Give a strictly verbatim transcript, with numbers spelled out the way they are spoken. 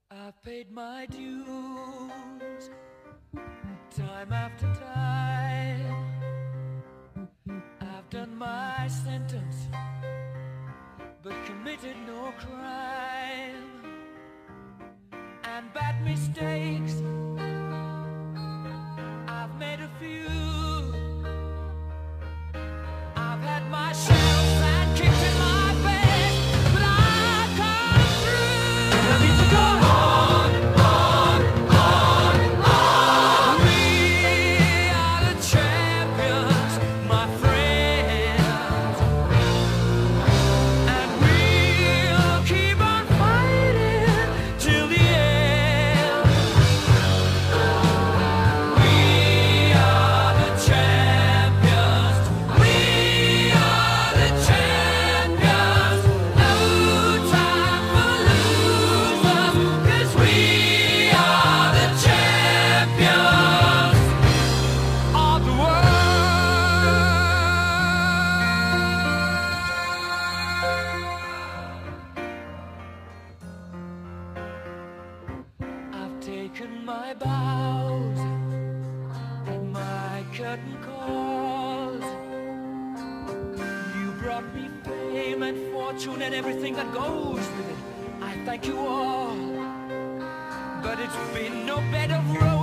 I've paid my dues, time after time. I've done my sentence, but committed no crime. And bad mistakes, I've made a few. I've had my shells and kicked in my bed, but I've come through. I need to go on, on, on, on. We are the champions, my friends, and we'll keep on fighting till the end. We are the champions. We are the champions. No time for losers, 'cause we are the champions of the world. I've taken my bows and my curtain calls. You brought me fame and fortune and everything that goes with it. I thank you all, but it's been no bed of roses.